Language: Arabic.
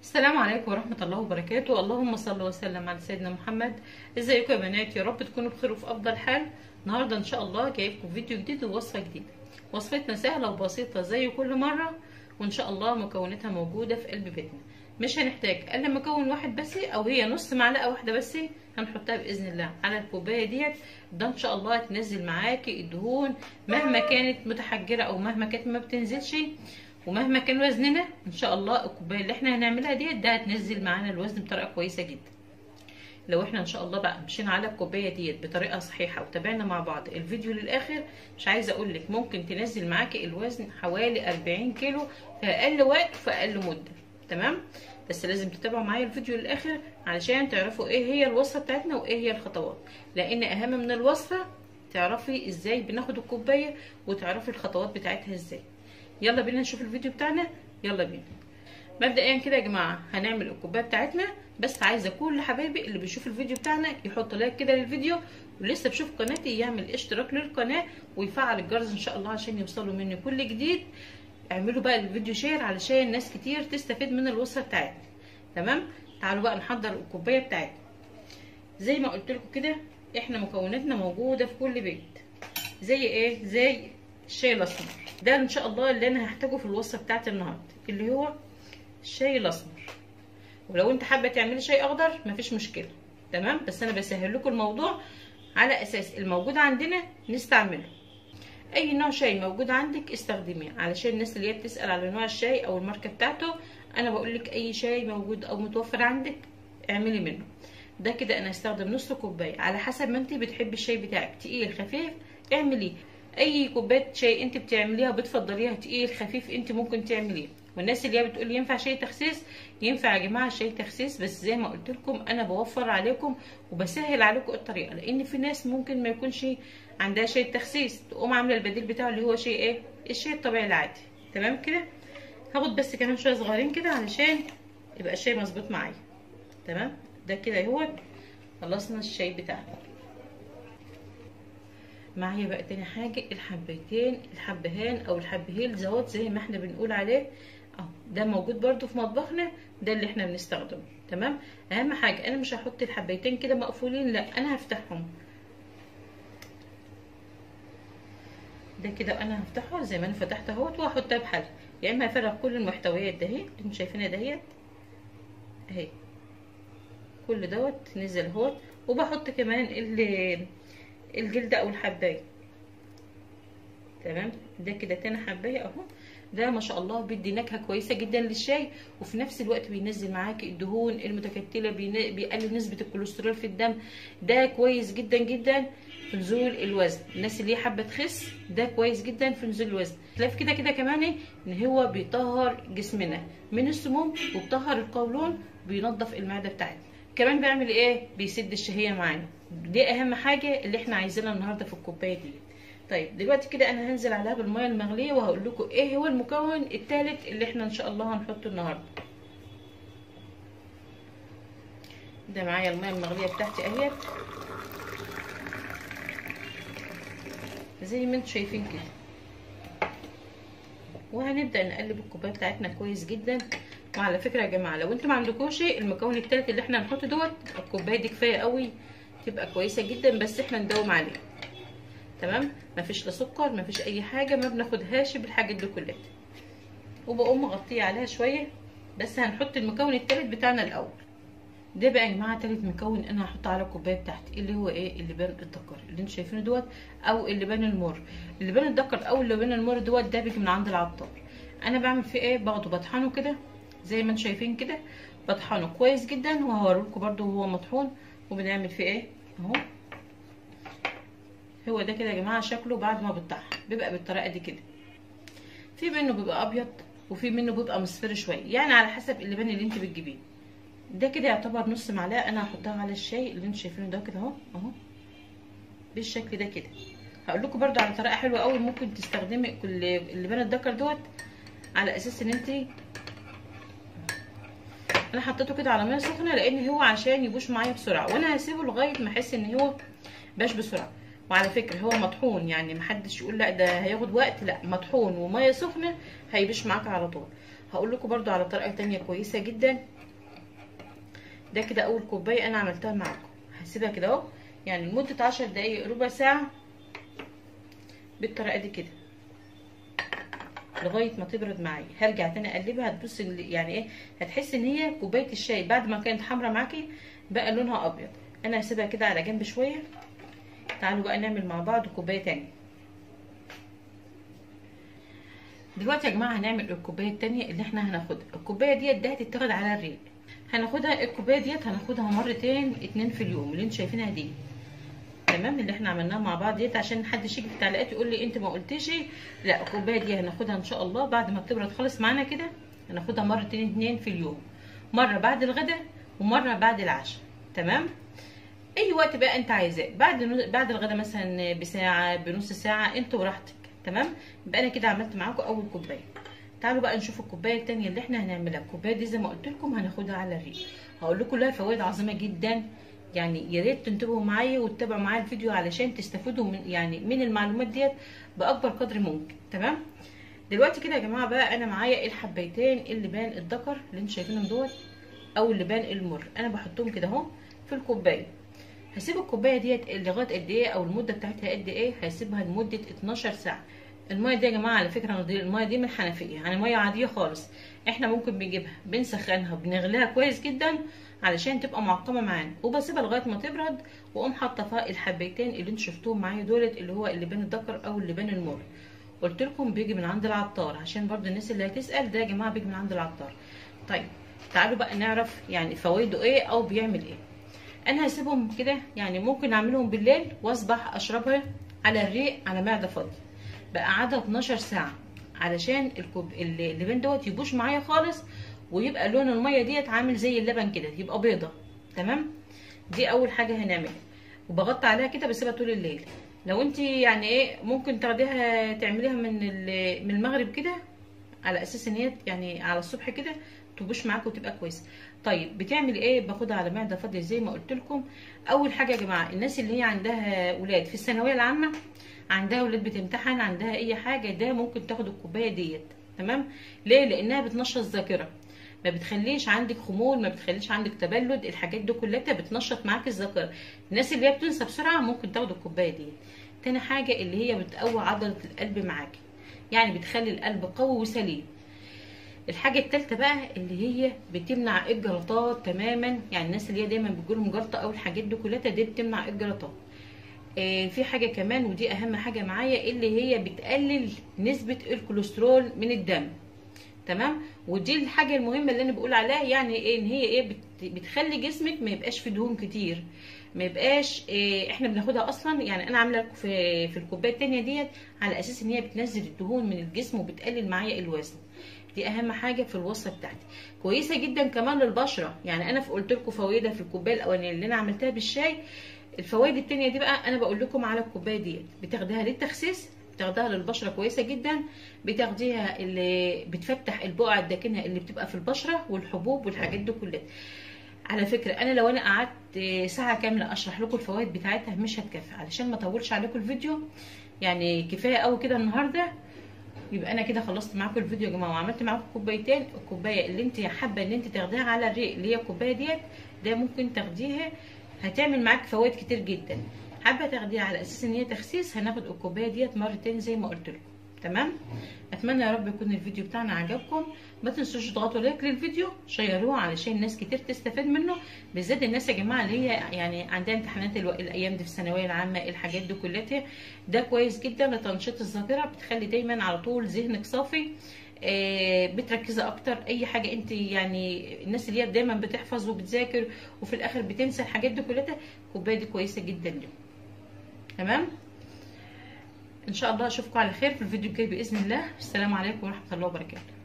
السلام عليكم ورحمة الله وبركاته. اللهم صل وسلم على سيدنا محمد. ازيكم يا بنات؟ يا رب تكونوا بخير وفي افضل حال. النهارده ان شاء الله جايبكم فيديو جديد ووصفة جديدة. وصفتنا سهلة وبسيطة زي كل مرة، وان شاء الله مكوناتها موجودة في قلب بيتنا. مش هنحتاج الا مكون واحد بس، او هي نص معلقة واحدة بس هنحطها باذن الله على الكوباية ديت. ده ان شاء الله تنزل معاكي الدهون مهما كانت متحجرة او مهما كانت ما بتنزلش، ومهما كان وزننا ان شاء الله الكوبايه اللي احنا هنعملها ديت ده هتنزل معانا الوزن بطريقه كويسه جدا. لو احنا ان شاء الله بقى مشينا على الكوبايه ديت بطريقه صحيحه وتابعنا مع بعض الفيديو للاخر، مش عايزه اقول لك ممكن تنزل معاكي الوزن حوالي 40 كيلو في اقل وقت وفي اقل مده. تمام؟ بس لازم تتابعوا معايا الفيديو للاخر علشان تعرفوا ايه هي الوصفه بتاعتنا وايه هي الخطوات، لان اهم من الوصفه تعرفي ازاي بناخد الكوبايه وتعرفي الخطوات بتاعتها ازاي. يلا بينا نشوف الفيديو بتاعنا. يلا بينا. مبدئيا كده يا جماعه هنعمل الكوبايه بتاعتنا، بس عايزه كل حبايبي اللي بيشوف الفيديو بتاعنا يحط لايك كده للفيديو، ولسه بشوف قناتي يعمل اشتراك للقناه ويفعل الجرس ان شاء الله عشان يوصلوا مني كل جديد. اعملوا بقى الفيديو شير علشان ناس كتير تستفيد من الوصفه بتاعتنا. تمام؟ تعالوا بقى نحضر الكوبايه بتاعتنا. زي ما قلت لكم كده احنا مكوناتنا موجوده في كل بيت. زي ايه؟ زي الشاي الاسمر ده ان شاء الله اللي انا هحتاجه في الوصفه بتاعت النهارده، اللي هو الشاي الاسمر. ولو انت حابه تعملي شاي اخضر مفيش مشكله. تمام؟ بس انا بسهل لكم الموضوع على اساس الموجود عندنا نستعمله. اي نوع شاي موجود عندك استخدميه، علشان الناس اللي هي بتسال على نوع الشاي او الماركه بتاعته انا بقول لك اي شاي موجود او متوفر عندك اعملي منه. ده كده انا هستخدم نص كوبايه على حسب ما انت بتحبي الشاي بتاعك، تقيل خفيف اعمليه. اي كوبايه شاي انت بتعمليها بتفضليها تقيل خفيف انت ممكن تعمليه. والناس اللي هي بتقول ينفع شاي تخسيس، ينفع يا جماعه شاي تخسيس، بس زي ما قلت لكم انا بوفر عليكم وبسهل عليكم الطريقه، لان في ناس ممكن ما يكونش عندها شاي تخسيس تقوم عامله البديل بتاعه اللي هو شاي ايه؟ الشاي الطبيعي العادي. تمام كده؟ هاخد بس كمان شويه صغيرين كده علشان يبقى الشاي مظبوط معايا. تمام؟ ده كده اهو خلصنا الشاي بتاعنا. معايا بقى تاني حاجه الحبهان او الحبهيل زوات زي ما احنا بنقول عليه اهو، ده موجود برده في مطبخنا، ده اللي احنا بنستخدمه. تمام؟ اهم حاجه انا مش هحط الحبايتين كده مقفولين، لا انا هفتحهم. ده كده انا هفتحها زي ما انا فتحت اهوت وهحطها بحالها، يا اما هفرغ كل المحتويات ده اهي اللي انتم شايفينها دهيت اهي، كل دوت نزل اهوت، وبحط كمان الجلد او الحبايه. تمام؟ ده كده تاني حبايه اهو. ده ما شاء الله بيدي نكهه كويسه جدا للشاي، وفي نفس الوقت بينزل معاكي الدهون المتكتله، بيقلل نسبه الكوليسترول في الدم. ده كويس جدا جدا في نزول الوزن. الناس اللي حابه تخس ده كويس جدا في نزول الوزن. خلاف كده كده كمان ان هو بيطهر جسمنا من السموم، وبيطهر القولون، بينظف المعده بتاعتنا. كمان بيعمل ايه؟ بيسد الشهيه معانا. دي اهم حاجه اللي احنا عايزينها النهارده في الكوبايه دي. طيب دلوقتي كده انا هنزل عليها بالميه المغليه وهقول لكم ايه هو المكون الثالث اللي احنا ان شاء الله هنحطه النهارده. ده معايا الميه المغليه بتاعتي اهيت زي ما انتم شايفين كده، وهنبدا نقلب الكوبايه بتاعتنا كويس جدا. وعلى فكره يا جماعه لو انتم ما عندكوش المكون الثالث اللي احنا هنحطه دوت، الكوبايه دي كفايه قوي تبقى كويسه جدا، بس احنا نداوم عليه. تمام؟ مفيش لا سكر مفيش اي حاجه، ما بناخدهاش بالحاجات دي كلها. وبقوم مغطيه عليها شويه، بس هنحط المكون الثالث بتاعنا الاول. ده بقى يا جماعه ثالث مكون انا هحطه على الكوبايه بتاعتي، اللي هو ايه؟ اللبان الدكر اللي انتوا شايفينه دوت، او اللبان المر. اللبان الدكر او اللبان المر دوت ده بيجي من عند العطار. انا بعمل فيه ايه؟ باخده بطحنه كده زي ما انتوا شايفين كده، بطحنه كويس جدا، وهوريلكم برده وهو مطحون وبنعمل فيه ايه اهو. هو ده كده يا جماعه شكله بعد ما بيتطحن، بيبقى بالطريقه دي كده. في منه بيبقى ابيض وفي منه بيبقى مصفر شويه، يعني على حسب اللبان اللي انت بتجيبيه. ده كده يعتبر نص معلقه انا هحطها على الشاي اللي انتوا شايفينه ده كده اهو اهو بالشكل ده كده. هقول لكم برده على طريقه حلوه قوي ممكن تستخدمي اللبان الدكر دوت، على اساس ان انت انا حطيته كده على ميه سخنه لان هو عشان يبوش معايا بسرعه، وانا هسيبه لغايه ما احس ان هو باش بسرعه. وعلى فكره هو مطحون، يعني محدش يقول لا ده هياخد وقت، لا مطحون وميه سخنه هيبش معاك على طول. هقول لكم برضو على طريقه تانية كويسه جدا. ده كده اول كوبايه انا عملتها معاكم، هسيبها كده اهو يعني لمده 10 دقايق ربع ساعه بالطريقه دي كده لغايه ما تبرد معايا. هرجع تاني اقلبها، هتبص يعني ايه، هتحس ان هي كوبايه الشاي بعد ما كانت حمرا معاكي بقى لونها ابيض. انا هسيبها كده على جنب شويه. تعالوا بقى نعمل مع بعض كوبايه تانية. دلوقتي يا جماعه هنعمل الكوبايه التانية اللي احنا هناخدها. الكوبايه ديت ده هتتاخد على الريق. هناخدها الكوبايه ديت هناخدها مرتين 2 في اليوم اللي انتوا شايفينها دي، تمام، اللي احنا عملناها مع بعض ديت، عشان محدش يجي في التعليقات يقول لي انت ما قلتيش. لا، الكوبايه دي هناخدها ان شاء الله بعد ما بتبرد خالص معانا كده. هناخدها مرتين 2 في اليوم، مره بعد الغداء ومره بعد العشاء، تمام. اي وقت بقى انت عايزاه، بعد الغداء مثلا بساعه بنص ساعه، انت وراحتك، تمام. يبقى انا كده عملت معاكم اول كوبايه. تعالوا بقى نشوف الكوبايه الثانيه اللي احنا هنعملها. الكوبايه دي زي ما قلت لكم هناخدها على الريق. هقول لكم لها فوائد عظيمه جدا، يعني يا ريت تنتبهوا معايا وتتابعوا معايا الفيديو علشان تستفيدوا من المعلومات ديت باكبر قدر ممكن، تمام. دلوقتي كده يا جماعه بقى انا معايا الحبايتين اللبان الذكر اللي انتوا شايفينهم دوت، او اللبان المر. انا بحطهم كده اهو في الكوبايه. هسيب الكوبايه ديت لغايه قد ايه، او المده بتاعتها قد ايه، هسيبها لمده 12 ساعه. الميه دي يا جماعه على فكره الميه دي من الحنفيه، يعني ميه عاديه خالص. احنا ممكن بنجيبها بنسخنها بنغليها كويس جدا علشان تبقى معقمه معانا، وبسيبها لغايه ما تبرد واقوم حاطه فيها الحبايتين اللي انتوا شفتوهم معايا دولت، اللي هو اللبان الذكر او اللبان المر. قلت لكم بيجي من عند العطار، عشان برضو الناس اللي هتسال، ده يا جماعه بيجي من عند العطار. طيب تعالوا بقى نعرف يعني فوائده ايه او بيعمل ايه. انا هسيبهم كده، يعني ممكن اعملهم بالليل واصبح اشربها على الريق على معده فاضيه، بقى قعدها 12 ساعه علشان اللبان دوت يبوش معايا خالص، ويبقى لون الميه ديت عامل زي اللبن كده، يبقى بيضه، تمام. دي اول حاجه هنعملها، وبغطي عليها كده بسيبها طول الليل. لو انت يعني ايه ممكن تاخديها تعمليها من المغرب كده، على اساس ان هي يعني على الصبح كده تبوش معاك وتبقى كويسه. طيب بتعمل ايه؟ باخدها على معده فاضيه زي ما قلت لكم. اول حاجه يا جماعه، الناس اللي هي عندها ولاد في الثانويه العامه، عندها ولاد بتمتحن، عندها اي حاجه، ده ممكن تاخد الكوبايه ديت، تمام. ليه؟ لانها بتنشط الذاكره، ما بتخليش عندك خمول، ما بتخليش عندك تبلد، الحاجات دي كلها بتنشط معاك الذاكره. الناس اللي هي بتنسى بسرعه ممكن تاخد الكوبايه ديت. تاني حاجه اللي هي بتقوي عضله القلب معاكي، يعني بتخلي القلب قوي وسليم. الحاجه الثالثه بقى اللي هي بتمنع الجلطات تماما، يعني الناس اللي هي دايما بتجيلهم جلطه او الحاجات دي كلها دي بتمنع الجلطات. في حاجه كمان ودي اهم حاجه معايا، اللي هي بتقلل نسبه الكوليسترول من الدم، تمام. ودي الحاجه المهمه اللي انا بقول عليها، يعني ايه، ان هي ايه بتخلي جسمك ما يبقاش فيه دهون كتير، ما يبقاش احنا بناخدها اصلا. يعني انا عامله لكم في الكوبايه الثانيه ديت على اساس ان هي بتنزل الدهون من الجسم وبتقلل معايا الوزن. دي اهم حاجه في الوصفه بتاعتي، كويسه جدا كمان للبشره. يعني انا قلت لكم فوائدها في الكوبايه الاولانيه اللي انا عملتها بالشاي. الفوائد التانية دي بقى انا بقول لكم على الكوبايه ديت، بتاخديها للتخسيس، بتاخديها للبشره كويسه جدا، بتاخديها اللي بتفتح البقع الداكنه اللي بتبقى في البشره والحبوب والحاجات دي كلها. على فكره انا لو انا قعدت ساعه كامله اشرح لكم الفوائد بتاعتها مش هتكفي، علشان ما اطولش عليكم الفيديو، يعني كفايه قوي كده النهارده. يبقى انا كده خلصت معاكم الفيديو يا جماعه، وعملت معاكم كوبايتين. الكوبايه اللي انت حابه ان انت تاخديها على الريق اللي هي الكوبايه ديت، ده ممكن تاخديها هتعمل معاك فوائد كتير جدا. حابه تاخديها على اساس ان هي تخسيس، هناخد الكوبايه ديت مرتين زي ما قلت لكم، تمام. اتمنى يا رب يكون الفيديو بتاعنا عجبكم. ما تنسوش تضغطوا لايك للفيديو، شيروه علشان ناس كتير تستفاد منه، بالذات الناس يا جماعه اللي هي يعني عندها امتحانات الايام دي في الثانويه العامه، الحاجات دي كلها ده كويس جدا لتنشيط الذاكره، بتخلي دايما على طول ذهنك صافي، بتركزي اكتر. اي حاجه انت يعني الناس اللي هي دايما بتحفظ وبتذاكر وفي الاخر بتنسى الحاجات دي كلها، الكوبايه دي كويسه جدا لهم، تمام. ان شاء الله اشوفكم على خير في الفيديو الجاي باذن الله. السلام عليكم ورحمه الله وبركاته.